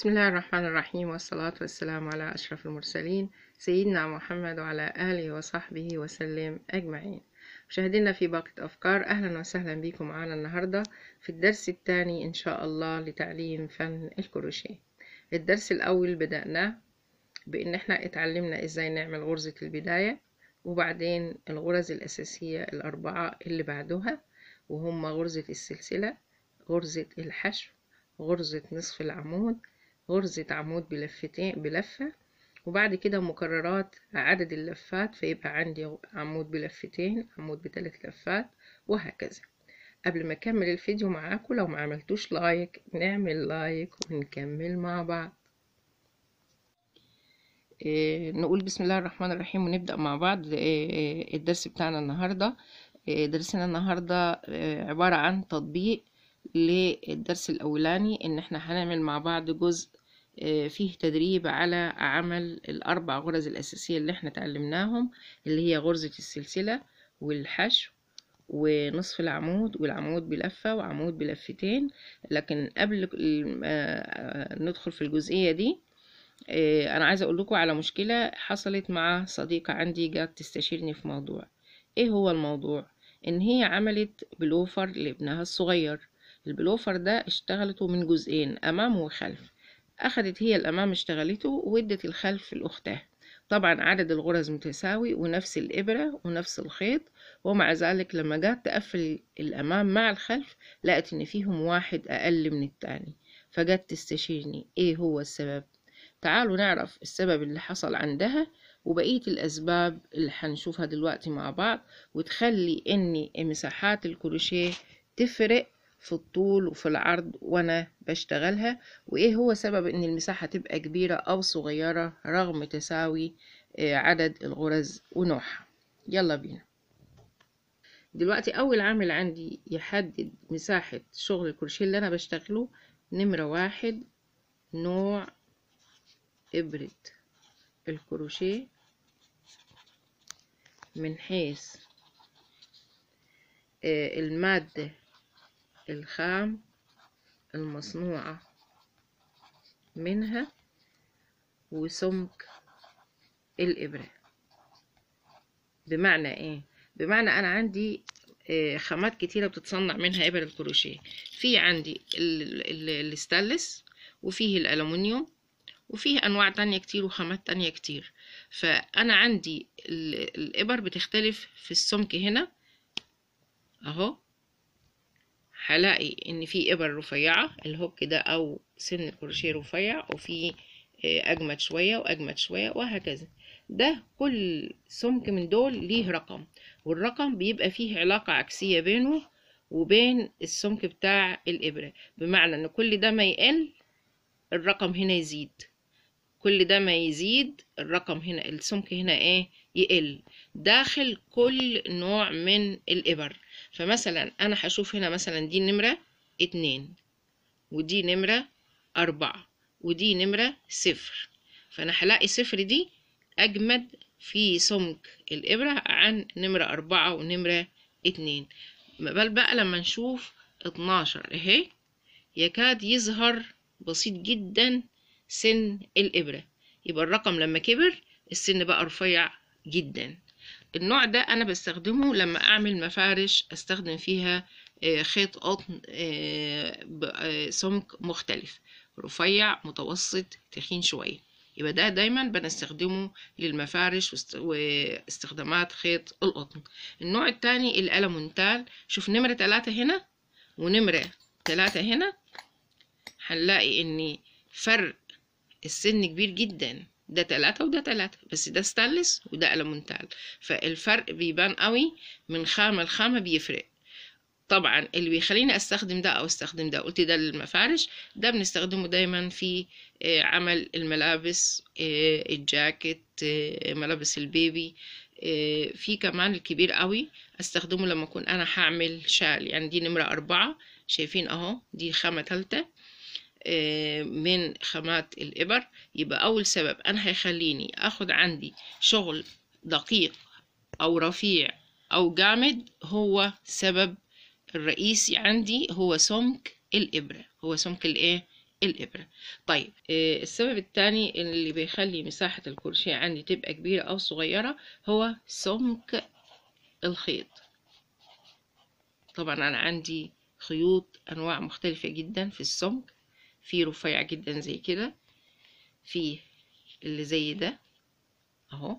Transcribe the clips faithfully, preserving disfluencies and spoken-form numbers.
بسم الله الرحمن الرحيم، والصلاة والسلام على أشرف المرسلين سيدنا محمد وعلى آله وصحبه وسلم أجمعين. مشاهدينا في باقة أفكار، أهلا وسهلا بكم معنا النهاردة في الدرس الثاني إن شاء الله لتعليم فن الكروشيه. الدرس الأول بدأناه بإن احنا اتعلمنا إزاي نعمل غرزة البداية، وبعدين الغرز الأساسية الأربعة اللي بعدها، وهم غرزة السلسلة، غرزة الحشو، غرزة نصف العمود، غرزة عمود بلفتين بلفة، وبعد كده مكررات عدد اللفات، فيبقى عندي عمود بلفتين، عمود بثلاث لفات، وهكذا. قبل ما اكمل الفيديو معاكم، لو ما عملتوش لايك نعمل لايك ونكمل مع بعض. إيه نقول بسم الله الرحمن الرحيم ونبدأ مع بعض. إيه الدرس بتاعنا النهاردة. إيه درسنا النهاردة إيه عبارة عن تطبيق للدرس الأولاني، إن احنا هنعمل مع بعض جزء فيه تدريب على عمل الأربع غرز الأساسية اللي احنا تعلمناهم، اللي هي غرزة السلسلة والحشو ونصف العمود والعمود بلفة وعمود بلفتين. لكن قبل ندخل في الجزئية دي، أنا عايزة أقول لكم على مشكلة حصلت مع صديقة عندي، جات تستشيرني في موضوع. إيه هو الموضوع؟ إن هي عملت بلوفر لابنها الصغير. البلوفر ده اشتغلته من جزئين، أمام وخلف. أخدت هي الأمام اشتغلته، وادت الخلف لأختها. طبعا عدد الغرز متساوي ونفس الإبرة ونفس الخيط، ومع ذلك لما جات تقفل الأمام مع الخلف لقت إن فيهم واحد أقل من التاني، فجات تستشيرني إيه هو السبب. تعالوا نعرف السبب اللي حصل عندها، وبقية الأسباب اللي هنشوفها دلوقتي مع بعض، وتخلي إن مساحات الكروشيه تفرق في الطول وفي العرض وانا بشتغلها، وايه هو سبب ان المساحة تبقى كبيرة او صغيرة رغم تساوي عدد الغرز ونوعها. يلا بينا. دلوقتي اول عامل عندي يحدد مساحة شغل الكروشيه اللي انا بشتغله، نمرة واحد نوع ابرة الكروشيه من حيث المادة الخام المصنوعة منها وسمك الإبرة. بمعنى إيه؟ بمعنى أنا عندي خامات كتيرة بتتصنع منها إبر الكروشيه. في عندي الستانلس، وفيه الألمنيوم، وفيه أنواع تانية كتير وخامات تانية كتير. فأنا عندي الإبر بتختلف في السمك. هنا أهو هلاقي ان في ابر رفيعه، الهوك ده او سن الكروشيه رفيع، وفي اجمد شويه واجمد شويه وهكذا. ده كل سمك من دول ليه رقم، والرقم بيبقى فيه علاقه عكسيه بينه وبين السمك بتاع الابره. بمعنى ان كل ده ما يقل الرقم هنا يزيد، كل ده ما يزيد الرقم هنا السمك هنا ايه يقل داخل كل نوع من الابر. فمثلا انا هشوف هنا مثلا دي نمرة اتنين، ودي نمرة اربعة، ودي نمرة صفر. فانا هلاقي صفر دي اجمد في سمك الابرة عن نمرة اربعة ونمرة اتنين. بل بقى لما نشوف اتناشر اهي يكاد يظهر بسيط جدا سن الابرة، يبقى الرقم لما كبر السن بقى رفيع جدا. النوع ده انا بستخدمه لما اعمل مفارش استخدم فيها خيط قطن سمك مختلف، رفيع متوسط تخين شويه، يبقى ده دايما بنستخدمه للمفارش واستخدامات خيط القطن. النوع التاني الألمونتال. شوف نمرة تلاتة هنا ونمرة تلاتة هنا، هنلاقي ان فرق السن كبير جدا، ده تلاتة وده تلاتة، بس ده ستانلس وده ألمونتال، فالفرق بيبان قوي من خامة لخامة بيفرق. طبعا اللي بيخليني استخدم ده او استخدم ده، قلت ده للمفارش، ده بنستخدمه دايما في عمل الملابس، الجاكيت، ملابس البيبي. في كمان الكبير قوي استخدمه لما اكون انا هعمل شال. يعني دي نمرة اربعة، شايفين اهو دي خامة تالتة من خامات الإبر. يبقى أول سبب أنا هيخليني أخد عندي شغل دقيق أو رفيع أو جامد، هو سبب الرئيسي عندي هو سمك الإبرة، هو سمك الإيه الإبرة. طيب آه، السبب الثاني اللي بيخلي مساحة الكروشيه عندي تبقى كبيرة أو صغيرة هو سمك الخيط. طبعا أنا عندي خيوط أنواع مختلفة جدا في السمك، في رفيع جدا زي كده، في اللي زي ده اهو،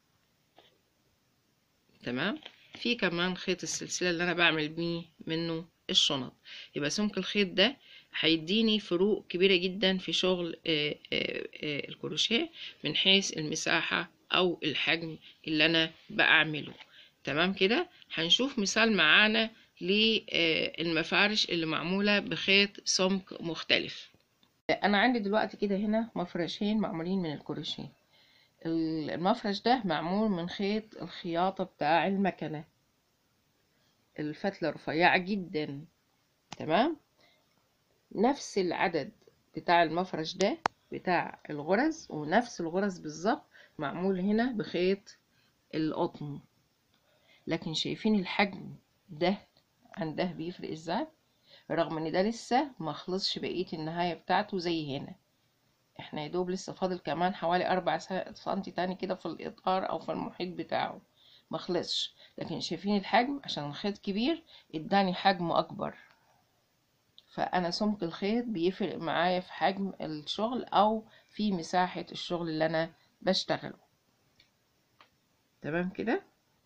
تمام، في كمان خيط السلسلة اللي أنا بعمل بيه منه الشنط. يبقى سمك الخيط ده هيديني فروق كبيرة جدا في شغل آه، آه، آه، الكروشيه من حيث المساحة أو الحجم اللي أنا بعمله. تمام كده. هنشوف مثال معانا للمفارش اللي معمولة بخيط سمك مختلف. أنا عندي دلوقتي كده هنا مفرشين معمولين من الكروشيه. المفرش ده معمول من خيط الخياطة بتاع المكنة، الفتلة رفيعة جدا، تمام. نفس العدد بتاع المفرش ده بتاع الغرز، ونفس الغرز بالظبط معمول هنا بخيط القطن. لكن شايفين الحجم ده عن ده بيفرق ازاي، رغم ان ده لسه ما خلصش بقية النهاية بتاعته زي هنا. احنا يدوب لسه فاضل كمان حوالي اربع سنتي تاني كده في الاطار او في المحيط بتاعه، ما خلصش. لكن شايفين الحجم عشان الخيط كبير اداني حجم اكبر. فانا سمك الخيط بيفرق معايا في حجم الشغل او في مساحة الشغل اللي انا بشتغله. تمام كده.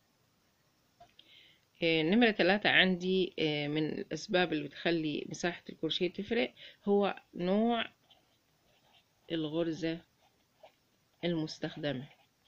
آه، نمرة ثلاثة عندي آه، من الاسباب اللي بتخلي مساحة الكروشيه تفرق هو نوع الغرزة المستخدمة.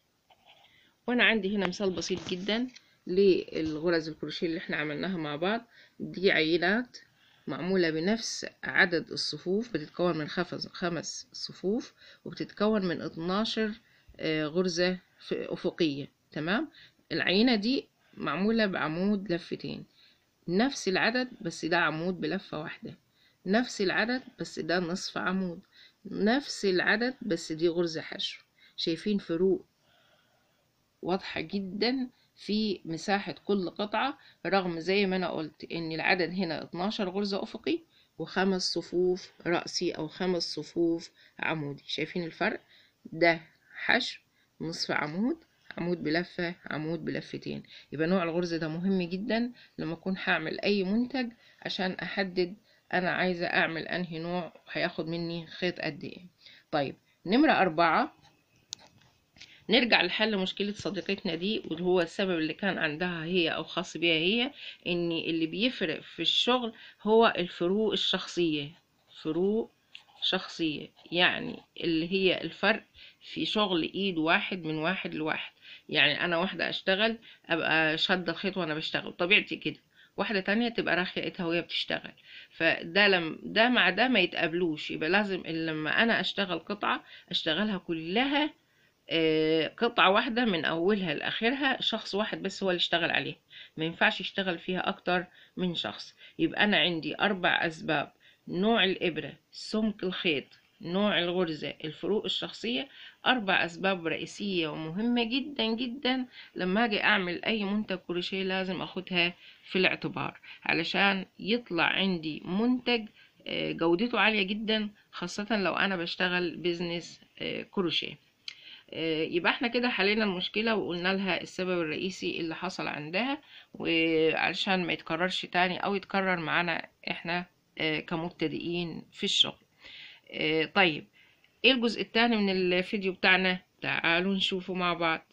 وانا عندي هنا مثال بسيط جدا للغرز الكروشيه اللي احنا عملناها مع بعض. دي عينات معمولة بنفس عدد الصفوف، بتتكون من خمس خمس صفوف، وبتتكون من اتناشر آه، غرزة أفقية، تمام. العينة دي معمولة بعمود لفتين، نفس العدد بس ده عمود بلفة واحدة، نفس العدد بس ده نصف عمود، نفس العدد بس دي غرزة حشو. شايفين فروق واضحة جدا في مساحة كل قطعة، رغم زي ما أنا قلت إن العدد هنا اتناشر غرزة أفقي وخمس صفوف رأسي أو خمس صفوف عمودي. شايفين الفرق؟ ده حشو، نصف عمود، عمود بلفة، عمود بلفتين. يبقى نوع الغرزة ده مهم جدا لما أكون هعمل أي منتج عشان أحدد أنا عايزة أعمل أنهي نوع هياخد مني خيط قد إيه. طيب نمرة أربعة، نرجع لحل مشكلة صديقتنا دي، وهو السبب اللي كان عندها هي أو خاص بيها هي، إن اللي بيفرق في الشغل هو الفروق الشخصية. فروق شخصية يعني اللي هي الفرق في شغل إيد واحد من واحد لواحد. يعني أنا واحدة أشتغل أبقى شادة الخيط وأنا بشتغل طبيعتي كده، واحدة تانية تبقى راخية ايدها وهي بتشتغل. فده لم ده مع ده ما يتقابلوش. يبقى لازم لما أنا أشتغل قطعة أشتغلها كلها قطعة واحدة من أولها لآخرها، شخص واحد بس هو اللي اشتغل عليها، ما ينفعش يشتغل فيها أكتر من شخص. يبقى أنا عندي أربع أسباب: نوع الإبرة، سمك الخيط، نوع الغرزة، الفروق الشخصية. أربع أسباب رئيسية ومهمة جدا جدا لما أجي أعمل أي منتج كروشيه لازم أخدها في الاعتبار علشان يطلع عندي منتج جودته عالية جدا، خاصة لو أنا بشتغل بيزنس كروشيه. يبقى احنا كده حلينا المشكلة وقلنا لها السبب الرئيسي اللي حصل عندها، وعشان ما يتكررش تاني او يتكرر معانا احنا كمبتدئين في الشغل. طيب ايه الجزء التاني من الفيديو بتاعنا؟ تعالوا نشوفه مع بعض.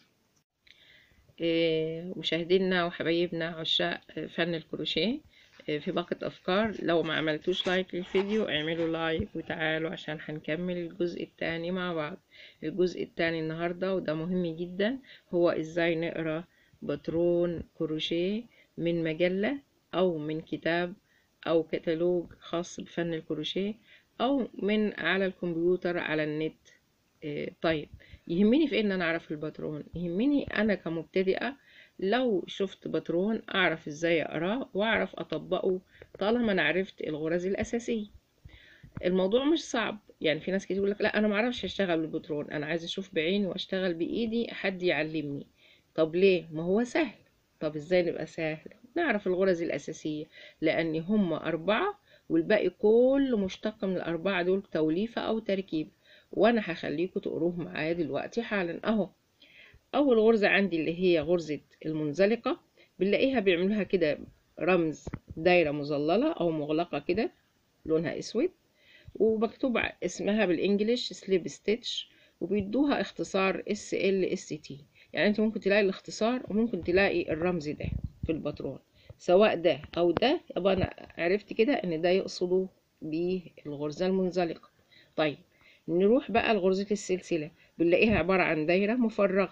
مشاهدينا وحبايبنا عشاق فن الكروشيه، في باقة أفكار، لو ما عملتوش لايك للفيديو اعملوا لايك وتعالوا عشان هنكمل الجزء التاني مع بعض. الجزء التاني النهاردة وده مهم جدا هو ازاي نقرأ باترون كروشيه من مجلة أو من كتاب أو كتالوج خاص بفن الكروشيه أو من على الكمبيوتر على النت. طيب يهمني في ان انا اعرف الباترون، يهمني انا كمبتدئة لو شفت باترون اعرف ازاي اقراه واعرف اطبقه طالما انا عرفت الغرز الاساسية. الموضوع مش صعب، يعني في ناس كتير يقول لك لا انا ما اعرفش اشتغل بالباترون، انا عايز اشوف بعيني واشتغل بايدي حد يعلمني. طب ليه؟ ما هو سهل. طب ازاي نبقى سهل؟ نعرف الغرز الاساسية، لان هم اربعة والباقي كله مشتق من الأربعة دول توليفة أو تركيب، وأنا هخليكم تقروه معايا دلوقتي حالا أهو. أول غرزة عندي اللي هي غرزة المنزلقة، بنلاقيها بيعملوها كده رمز دايرة مظللة أو مغلقة كده لونها أسود، ومكتوب اسمها بالإنجليش سليب ستيتش، وبيدوها اختصار اس ال اس تي. يعني انت ممكن تلاقي الاختصار وممكن تلاقي الرمز ده في الباترون، سواء ده او ده، يبقى انا عرفت كده ان ده يقصدوا بالغرزة المنزلقة. طيب نروح بقى لغرزة السلسلة، بنلاقيها عبارة عن دايرة مفرغة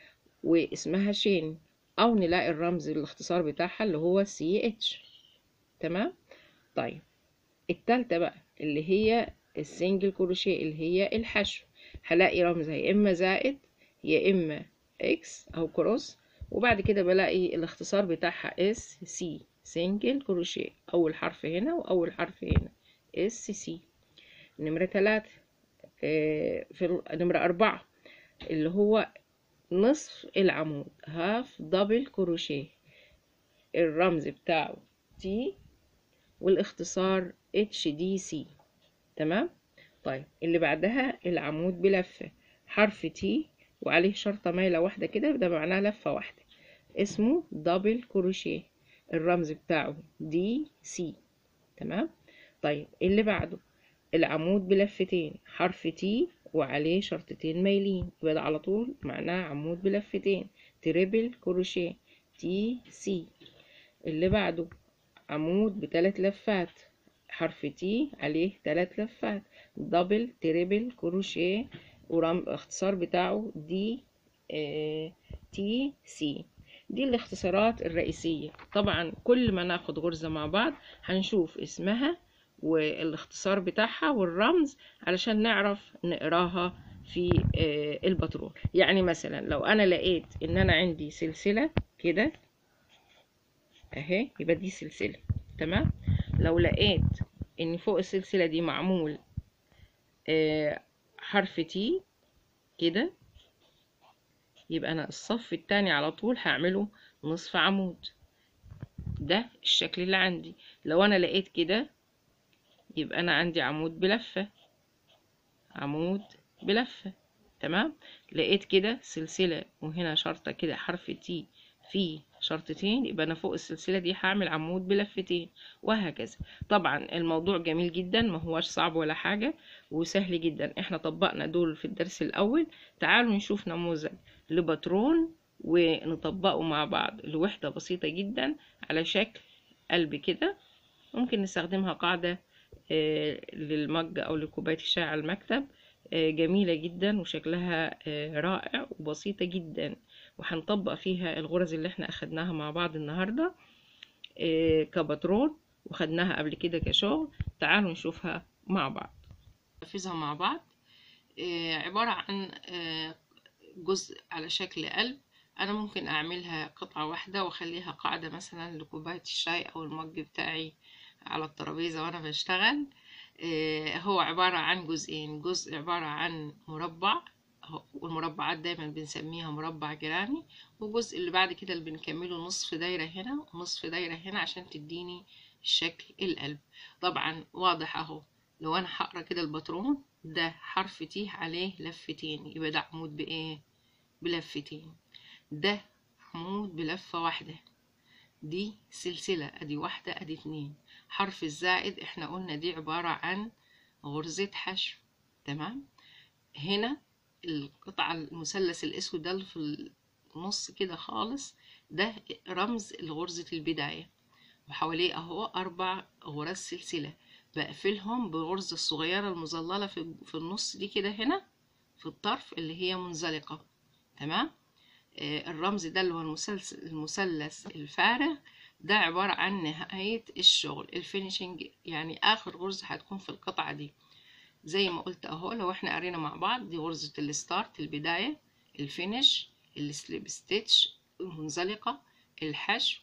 واسمها شين، او نلاقي الرمز الاختصار بتاعها اللي هو سي اتش. تمام. طيب التالتة بقى اللي هي السنجل كروشيه اللي هي الحشو، هلاقي رمزها يا اما زائد يا اما اكس او كروس، وبعد كده بلاقي الاختصار بتاعها اس سي، سنجل كروشيه، اول حرف هنا واول حرف هنا اس سي. نمرة تلاتة آه في نمرة اربعة اللي هو نصف العمود هاف دبل كروشيه، الرمز بتاعه تي والاختصار اتش دي سي. تمام. طيب اللي بعدها العمود بلفة، حرف تي وعليه شرطة مايلة واحدة كده، ده معناه لفة واحدة، اسمه دبل كروشيه، الرمز بتاعه دي سي. تمام. طيب اللي بعده العمود بلفتين، حرف تي وعليه شرطتين مايلين، يبقى ده على طول معناه عمود بلفتين، تريبل كروشيه، تي سي. اللي بعده عمود بثلاث لفات، حرف تي عليه ثلاث لفات، دبل تريبل كروشيه، والاختصار بتاعه دي اه تي سي. دي الاختصارات الرئيسية. طبعا كل ما ناخد غرزة مع بعض هنشوف اسمها والاختصار بتاعها والرمز علشان نعرف نقراها في اه الباترون. يعني مثلا لو انا لقيت ان انا عندي سلسلة كده اهي، يبقى دي سلسلة. تمام. لو لقيت ان فوق السلسلة دي معمول آه حرف تي كده، يبقى انا الصف التاني على طول هعمله نصف عمود، ده الشكل اللي عندي. لو انا لقيت كده يبقى انا عندي عمود بلفة، عمود بلفة. تمام. لقيت كده سلسلة وهنا شرطة كده حرف تي في شرطتين، يبقى انا فوق السلسلة دي هعمل عمود بلفتين، وهكذا. طبعا الموضوع جميل جدا، ما هوش صعب ولا حاجة، وسهل جدا. احنا طبقنا دول في الدرس الاول، تعالوا نشوف نموذج لباترون ونطبقه مع بعض لوحدة بسيطة جدا على شكل قلب كده. ممكن نستخدمها قاعدة للمج او لكوباية الشاي على المكتب، جميلة جدا وشكلها رائع وبسيطة جدا، وهنطبق فيها الغرز اللي احنا اخدناها مع بعض النهاردة كباترون وخدناها قبل كده كشغل. تعالوا نشوفها مع بعض، ننفذها مع بعض. عبارة عن جزء على شكل قلب، انا ممكن اعملها قطعة واحدة واخليها قاعدة مثلا لكوباية الشاي او المج بتاعي على الترابيزة وانا بشتغل. هو عبارة عن جزئين، جزء عبارة عن مربع والمربعات دايما بنسميها مربع جراني، والجزء اللي بعد كده اللي بنكمله نصف دايرة هنا ونصف دايرة هنا عشان تديني الشكل القلب. طبعا واضح اهو، لو انا هقرا كده الباترون ده حرف تي عليه لفتين، يبقى ده عمود بايه؟ بلفتين. ده عمود بلفة واحدة، دي سلسلة، ادي واحدة ادي اتنين. حرف الزائد احنا قلنا دي عبارة عن غرزة حشو. تمام. هنا القطعة المثلث الاسود ده اللي في النص كده خالص، ده رمز لغرزة البداية، وحواليه اهو اربع غرز سلسلة بقفلهم بغرزة الصغيرة المظللة في, في النص دي كده هنا في الطرف اللي هي منزلقة. تمام. آه الرمز ده اللي هو المثلث المثلث الفارغ، ده عبارة عن نهاية الشغل الفينيشنج، يعني آخر غرزة هتكون في القطعة دي. زي ما قلت اهو، لو احنا قرينا مع بعض، دي غرزة الستارت البداية، الفينش السليب ستيتش المنزلقة، الحشو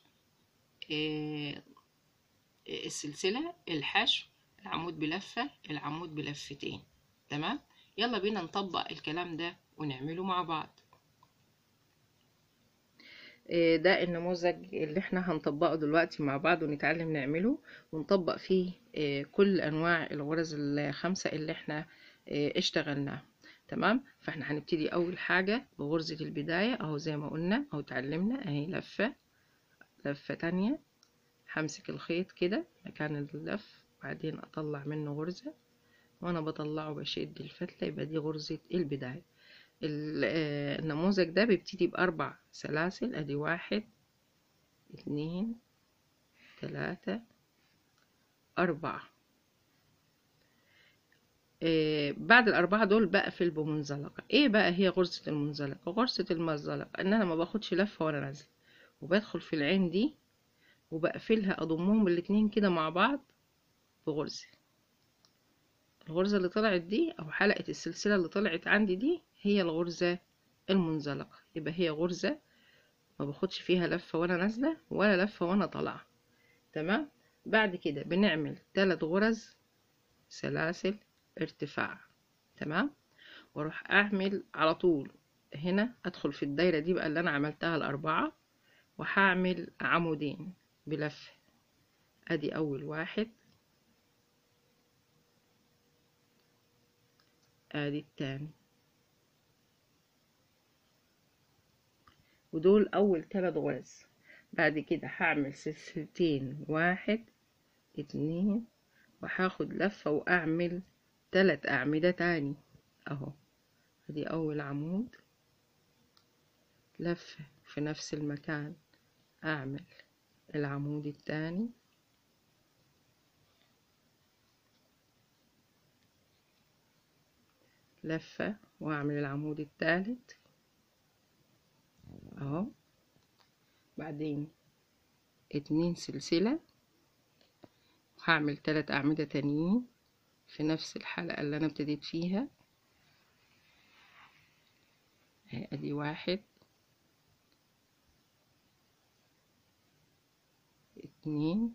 آه السلسلة، الحشو، العمود بلفة، العمود بلفتين. تمام. يلا بينا نطبق الكلام ده ونعمله مع بعض. آه، ده النموذج اللي احنا هنطبقه دلوقتي مع بعض ونتعلم نعمله، ونطبق فيه آه، كل انواع الغرز الخمسة اللي احنا آه، اشتغلناها. تمام. فاحنا هنبتدي اول حاجة بغرزة البداية اهو زي ما قلنا او اتعلمنا اهي، لفة لفة تانية، همسك الخيط كده مكان اللف، بعدين اطلع منه غرزة، وانا بطلعه بشد الفتلة، يبقى دي غرزة البداية. النموذج ده بيبتدي بأربع سلاسل، ادي واحد اتنين تلاتة أربعة. آه بعد الأربعة دول بقفل بمنزلقة. ايه بقى هي غرزة المنزلقة؟ غرزة المنزلقة ان انا ما باخدش لفة وانا نازلة، وبدخل في العين دي وبقفلها، اضمهم الاتنين كده مع بعض بغرزة. الغرزة اللي طلعت دي او حلقة السلسلة اللي طلعت عندي دي هي الغرزة المنزلقة. يبقى هي غرزة ما باخدش فيها لفة وانا نازلة ولا لفة وانا طالعة. تمام. بعد كده بنعمل ثلاث غرز سلاسل ارتفاع. تمام. واروح اعمل على طول هنا، ادخل في الدايرة دي بقى اللي انا عملتها الاربعة، وهعمل عمودين بلفة. ادي اول واحد، ادي التاني، ودول اول ثلاث غرز. بعد كده هعمل سلسلتين، واحد اتنين، وهاخد لفة واعمل ثلاث اعمدة تاني اهو. ادي اول عمود، لفة في نفس المكان، اعمل العمود الثاني، لفة واعمل العمود الثالث اهو. بعدين اتنين سلسلة، وهعمل تلات اعمدة تانيين في نفس الحلقة اللي انا ابتديت فيها. ادي واحد اتنين،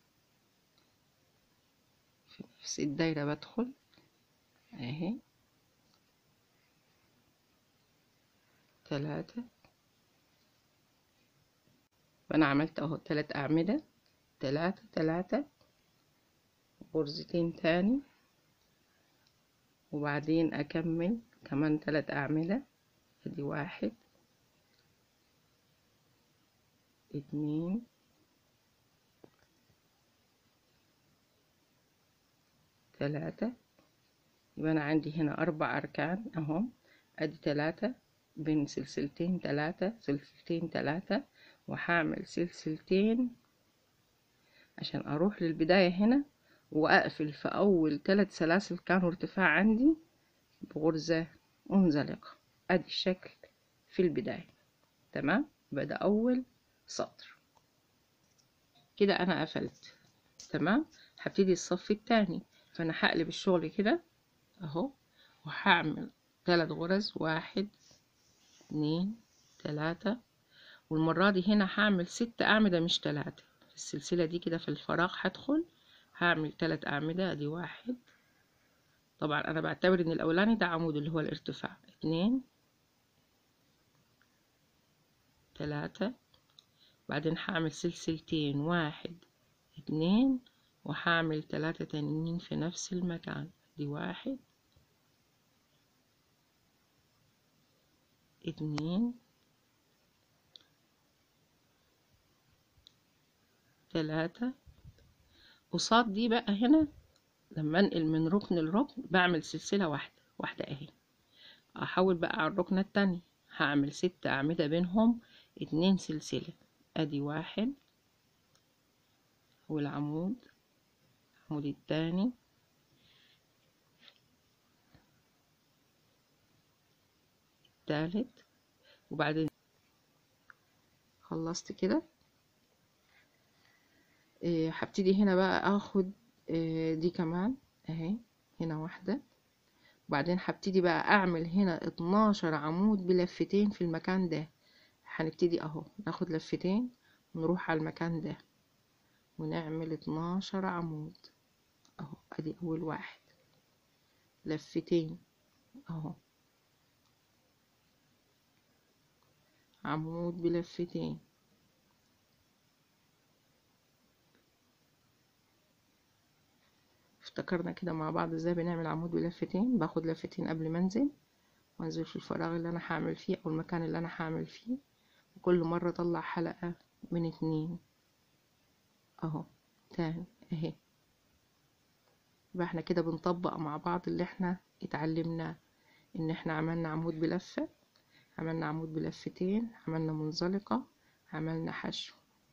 في نفس الدايرة بدخل اهي، تلاتة. فانا عملت اهو تلات اعمدة، تلاتة تلاتة، غرزتين تاني، وبعدين اكمل كمان تلات اعمدة. ادي واحد اتنين تلاتة. يبقى انا عندي هنا اربع اركان اهو. ادي تلاتة بين سلسلتين، تلاتة سلسلتين تلاتة، وهعمل سلسلتين عشان اروح للبداية هنا، واقفل في اول ثلاث سلاسل كانوا ارتفاع عندي بغرزة منزلقة. ادي الشكل في البداية. تمام. يبقى ده اول سطر كده انا قفلت. تمام. هبتدي الصف التاني، فانا هقلب الشغل كده اهو، وهعمل ثلاث غرز، واحد اتنين تلاتة، والمرة دي هنا هعمل ست اعمدة مش تلاتة. في السلسلة دي كده في الفراغ هدخل هعمل تلات اعمدة. ادي واحد، طبعا انا بعتبر ان الاولاني ده عمود اللي هو الارتفاع، اتنين تلاتة، بعدين هعمل سلسلتين، واحد اتنين، وهعمل تلاتة تانيين في نفس المكان. دي واحد اتنين تلاتة. قصاد دي بقى هنا لما انقل من ركن لركن بعمل سلسلة واحدة واحدة اهي. احول بقى على الركنة التانية، هعمل ست اعمدة بينهم اتنين سلسلة. ادي واحد، والعمود العمود التاني، التالت، وبعدين خلصت كده. إيه هبتدي هنا بقى اخد إيه دي كمان اهي، هنا واحدة، وبعدين هبتدي بقى اعمل هنا اتناشر عمود بلفتين في المكان ده. هنبتدي اهو ناخد لفتين ونروح على المكان ده ونعمل اتناشر عمود اهو. ادي اول واحد، لفتين اهو، عمود بلفتين، افتكرنا كده مع بعض ازاي بنعمل عمود بلفتين. باخد لفتين قبل ما انزل، وانزل في الفراغ اللي انا هعمل فيه او المكان اللي انا هعمل فيه، وكل مرة اطلع حلقة من اتنين اهو. تاني اهي. يبقى احنا كده بنطبق مع بعض اللي احنا اتعلمناه، ان احنا عملنا عمود بلفة، عملنا عمود بلفتين، عملنا منزلقة، عملنا حشو.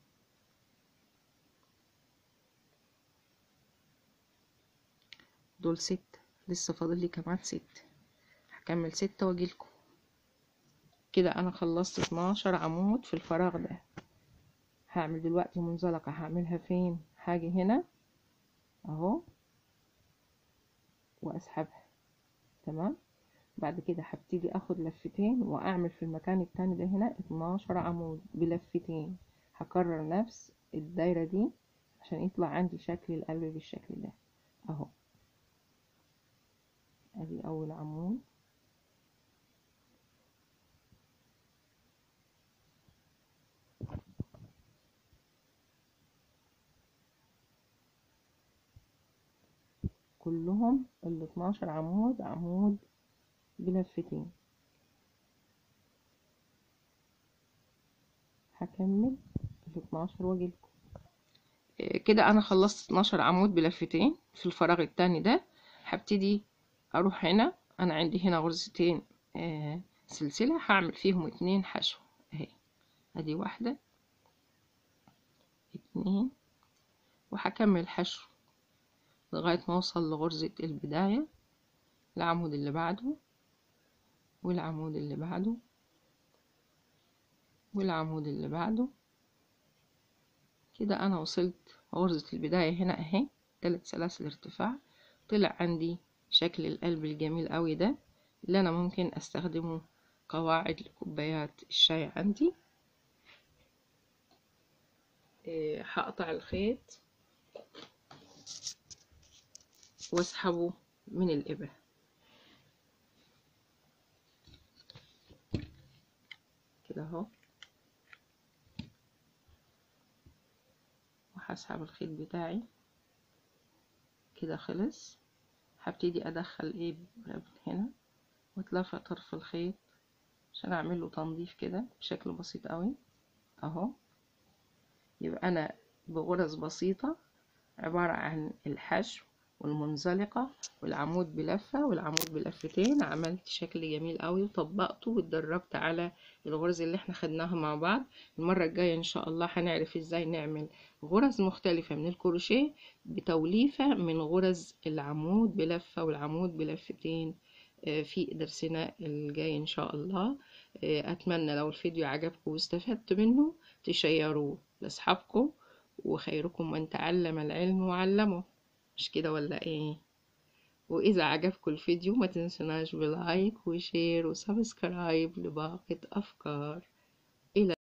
دول ستة، لسه فاضل لي كمان ستة، هكمل ستة واجيلكم. كده انا خلصت اتناشر عمود في الفراغ ده. هعمل دلوقتي منزلقة، هعملها فين؟ هاجي هنا اهو واسحبها. تمام. بعد كده هبتدي اخد لفتين واعمل في المكان التاني ده هنا اتناشر عمود بلفتين. هكرر نفس الدايرة دي عشان يطلع عندي شكل القلب بالشكل ده اهو. ادي اول عمود، كلهم ال اتناشر عمود عمود بلفتين. هكمل ال اتناشر واجيلكم. كده انا خلصت اتناشر عمود بلفتين في الفراغ التاني ده. هبتدي اروح هنا، انا عندي هنا غرزتين آه سلسلة، هعمل فيهم اتنين حشو اهي. ادي واحدة اتنين، وهكمل حشو لغاية ما اوصل لغرزة البداية، العمود اللي بعده والعمود اللي بعده والعمود اللي بعده. كده انا وصلت غرزة البداية هنا اهي، تلات سلاسل ارتفاع. طلع عندي شكل القلب الجميل قوي ده اللي انا ممكن استخدمه قواعد لكوبايات الشاي عندي. إيه، هقطع الخيط واسحبه من الابرة كده اهو، وهسحب الخيط بتاعي كده. خلص. هبتدي ادخل الابرة هنا واتلفى طرف الخيط عشان اعمل له تنظيف كده بشكل بسيط قوي اهو. يبقى انا بغرز بسيطة عبارة عن الحشو والمنزلقة والعمود بلفة والعمود بلفتين عملت شكل جميل قوي، وطبقته واتدربت على الغرز اللي احنا خدناها مع بعض. المرة الجاية ان شاء الله هنعرف ازاي نعمل غرز مختلفة من الكروشيه بتوليفة من غرز العمود بلفة والعمود بلفتين في درسنا الجاي ان شاء الله. اتمنى لو الفيديو عجبكم واستفدت منه تشيروه لاصحابكم، وخيركم من تعلم العلم وعلمه، مش كده ولا ايه؟ واذا عجبكم الفيديو ما تنسوناش بلايك وشير وسبسكرايب لباقة افكار. الى